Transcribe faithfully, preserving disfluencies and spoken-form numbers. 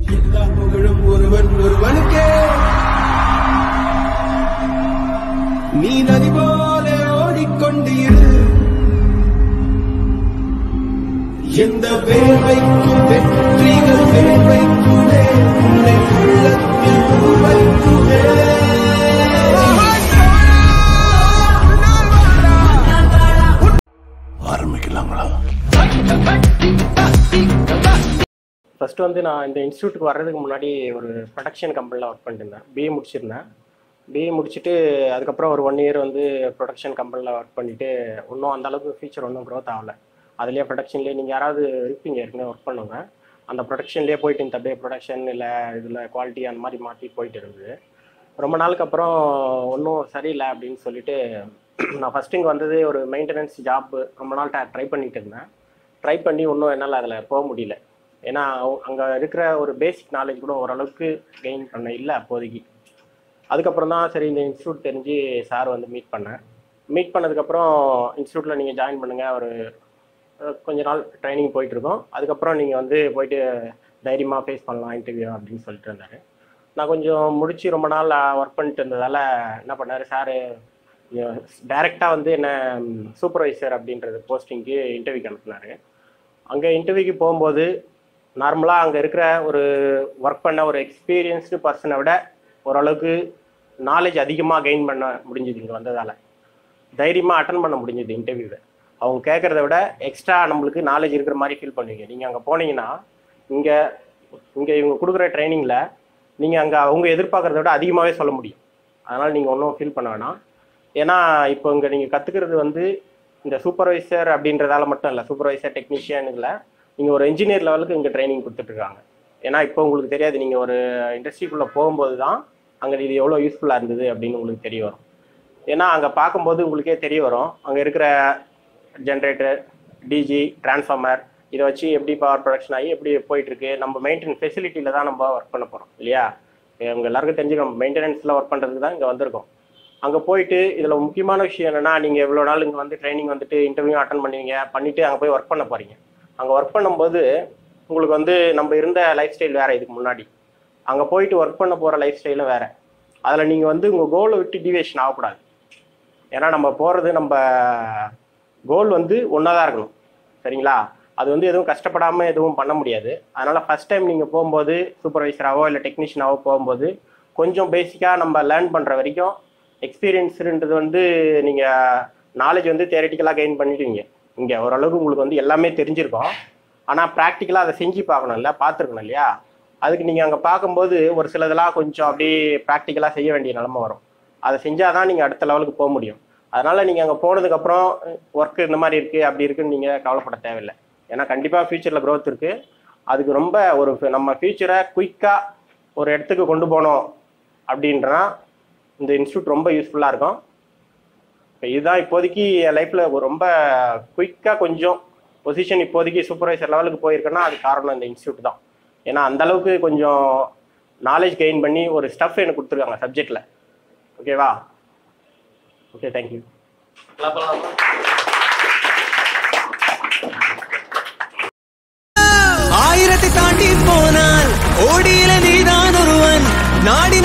எல்லா புகழும் ஒருவன் ஒருவனுக்கே நீ நதி போல ஓடிக்கொண்டீர் எந்த வேர்வைக்கும் வெற்றிகள் வேர்வைக்குமே உன்னை உள்ளத்தில் உருவைக்குமே ஆரம்பிக்கலாங்களா? ஃபர்ஸ்ட் வந்து நான் இந்த இன்ஸ்டியூட்டுக்கு வர்றதுக்கு முன்னாடி ஒரு ப்ரொடக்ஷன் கம்பெனியில் ஒர்க் பண்ணிட்டு இருந்தேன். பிஏ முடிச்சிருந்தேன். பிஏ முடிச்சுட்டு அதுக்கப்புறம் ஒரு ஒன் இயர் வந்து ப்ரொடக்ஷன் கம்பெனியில் ஒர்க் பண்ணிவிட்டு இன்னும் அந்தளவுக்கு ஃபியூச்சர் ஒன்றும் க்ரோத் ஆகலை. அதுலேயே ப்ரொடக்ஷன்லேயே நீங்கள் யாராவது இருப்பீங்க ஏற்கனவே ஒர்க் பண்ணுவாங்க, அந்த ப்ரொடக்ஷன்லேயே போயிட்டு இந்த அப்படியே ப்ரொடக்ஷன் இல்லை இதில் குவாலிட்டி அந்த மாதிரி மாற்றி போயிட்டு இருந்தது. ரொம்ப நாளுக்கு அப்புறம் ஒன்றும் சரியில்லை அப்படின்னு சொல்லிட்டு நான் ஃபஸ்ட்டு இங்கே வந்தது ஒரு மெயின்டெனன்ஸ் ஜாப்பு ரொம்ப நாள் ட்ரை பண்ணிகிட்டு இருந்தேன். ட்ரை பண்ணி ஒன்றும் என்னால் அதில் போக முடியல. ஏன்னா அங்கே இருக்கிற ஒரு பேசிக் நாலேஜ் கூட ஓரளவுக்கு கெயின் பண்ண இல்லை அப்போதைக்கு. அதுக்கப்புறம் தான் சரி இந்த இன்ஸ்டியூட் தெரிஞ்சு சார் வந்து மீட் பண்ணேன். மீட் பண்ணதுக்கப்புறம் இன்ஸ்டியூட்டில் நீங்கள் ஜாயின் பண்ணுங்கள், ஒரு கொஞ்ச நாள் ட்ரைனிங் போயிட்டுருக்கோம், அதுக்கப்புறம் நீங்கள் வந்து போயிட்டு தைரியமாக ஃபேஸ் பண்ணலாம் இன்டர்வியூ அப்படின்னு சொல்லிட்டு இருந்தார். நான் கொஞ்சம் முடித்து ரொம்ப நாள் ஒர்க் பண்ணிட்டு இருந்ததால் என்ன பண்ணார் சார், டைரெக்டாக வந்து என்ன சூப்பர்வைசர் அப்படின்றது போஸ்டிங்க்கு இன்டர்வியூக்கு அனுப்புனார். அங்கே இன்டர்வியூக்கு போகும்போது நார்மலாக அங்கே இருக்கிற ஒரு ஒர்க் பண்ண ஒரு எக்ஸ்பீரியன்ஸ்டு பர்சனை விட ஓரளவுக்கு நாலேஜ் அதிகமாக கெயின் பண்ண முடிஞ்சுது. இங்கே வந்ததால் தைரியமாக அட்டன் பண்ண முடிஞ்சுது இன்டர்வியூவை. அவங்க கேட்குறத விட எக்ஸ்ட்ரா நம்மளுக்கு நாலேஜ் இருக்கிற மாதிரி ஃபீல் பண்ணுவீங்க. நீங்கள் அங்கே போனீங்கன்னா இங்கே இங்கே இவங்க கொடுக்குற ட்ரைனிங்கில் நீங்கள் அங்கே அவங்க எதிர்பார்க்குறத விட அதிகமாகவே சொல்ல முடியும். அதனால் நீங்கள் ஒன்றும் ஃபீல் பண்ண வேணாம். ஏன்னா இப்போ இங்கே நீங்கள் கற்றுக்கிறது வந்து இந்த சூப்பர்வைசர் அப்படின்றதால மட்டும் இல்லை, சூப்பர்வைசர் டெக்னீஷியன் இல்லை, நீங்கள் ஒரு இன்ஜினியர் லெவலுக்கு இங்கே ட்ரைனிங் கொடுத்துட்ருக்காங்க. ஏன்னா இப்போ உங்களுக்கு தெரியாது, நீங்கள் ஒரு இண்டஸ்ட்ரிக்குள்ளே போகும்போது தான் அங்கே இது எவ்வளோ யூஸ்ஃபுல்லாக இருந்தது அப்படின்னு உங்களுக்கு தெரிய வரும். ஏன்னா அங்கே பார்க்கும்போது உங்களுக்கே தெரிய வரும் அங்கே இருக்கிற ஜென்ரேட்டர், டிஜி, டிரான்ஸ்ஃபார்மர் இதை வச்சு எப்படி பவர் ப்ரொடக்ஷன் ஆகி எப்படி போயிட்டுருக்கு. நம்ம மெயின்டெனன்ஸ் ஃபெசிலிட்டியில் தான் நம்ம ஒர்க் பண்ண போகிறோம் இல்லையா? உங்கள் எல்லாருக்கும் தெரிஞ்சுக்கணும், மெயின்டெனன்ஸில் ஒர்க் பண்ணுறதுக்கு தான் இங்கே வந்திருக்கோம். அங்கே போயிட்டு இதில் முக்கியமான விஷயம் என்னென்னா, நீங்கள் இவ்வளோ நாள் இங்கே வந்து ட்ரைனிங் வந்துட்டு இன்டர்வியூ அட்டன் பண்ணுவீங்க, பண்ணிவிட்டு அங்கே போய் ஒர்க் பண்ண போகிறீங்க. அங்கே ஒர்க் பண்ணும்போது உங்களுக்கு வந்து நம்ம இருந்த லைஃப் ஸ்டைல் வேறு, இதுக்கு முன்னாடி அங்கே போயிட்டு ஒர்க் பண்ண போகிற லைஃப் ஸ்டைலும் வேறு. அதில் நீங்கள் வந்து உங்கள் கோலை விட்டு டிவியேஷன் ஆகக்கூடாது. ஏன்னா நம்ம போகிறது நம்ம கோல் வந்து ஒன்றா தான் இருக்கணும், சரிங்களா? அது வந்து எதுவும் கஷ்டப்படாமல் எதுவும் பண்ண முடியாது. அதனால் ஃபஸ்ட் டைம் நீங்கள் போகும்போது சூப்பர்வைசராகவோ இல்லை டெக்னீஷியனாகவோ போகும்போது கொஞ்சம் பேசிக்காக நம்ம லேர்ன் பண்ணுற வரைக்கும் எக்ஸ்பீரியன்ஸுன்றது வந்து நீங்கள் நாலேஜ் வந்து தியரிட்டிக்கலாக கெயின் பண்ணிடுவீங்க. இங்கே ஓரளவுக்கு உங்களுக்கு வந்து எல்லாமே தெரிஞ்சிருக்கும். ஆனால் ப்ராக்டிக்கலாக அதை செஞ்சு பார்க்கணும்ல, பார்த்துருக்கணும் இல்லையா? அதுக்கு நீங்கள் அங்கே பார்க்கும்போது ஒரு சிலதெல்லாம் கொஞ்சம் அப்படியே ப்ராக்டிக்கலாக செய்ய வேண்டிய நிலமை வரும். அதை செஞ்சால் தான் நீங்கள் அடுத்த லெவலுக்கு போக முடியும். அதனால் நீங்கள் அங்கே போனதுக்கப்புறம் ஒர்க்கு இந்த மாதிரி இருக்குது அப்படி இருக்குன்னு நீங்கள் கவலைப்பட தேவையில்லை. ஏன்னா கண்டிப்பாக ஃப்யூச்சரில் க்ரோத் இருக்குது. அதுக்கு ரொம்ப ஒரு நம்ம ஃப்யூச்சரை குயிக்காக ஒரு இடத்துக்கு கொண்டு போனோம் அப்படின்றனா இந்த இன்ஸ்டியூட் ரொம்ப யூஸ்ஃபுல்லாக இருக்கும். இப்போ இதுதான் இப்போதைக்கு என் லைஃப்பில் ரொம்ப குயிக்காக கொஞ்சம் பொசிஷன் இப்போதைக்கு சூப்பர்வைசர் லெவலுக்கு போயிருக்கேன்னா அது காரணம் இந்த இன்ஸ்டியூட் தான். ஏன்னா அந்தளவுக்கு கொஞ்சம் நாலேஜ் கெயின் பண்ணி ஒரு ஸ்டஃப் எனக்கு கொடுத்துருக்காங்க சப்ஜெக்டில். ஓகேவா? Okay, thank you. ஆயிரத்தை தாண்டி போனால் ஓடியில நீதான் ஒருவன் நாடி